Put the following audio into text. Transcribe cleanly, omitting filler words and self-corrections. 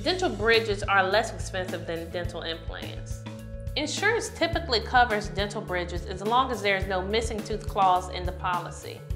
Dental bridges are less expensive than dental implants. Insurance typically covers dental bridges as long as there is no missing tooth clause in the policy.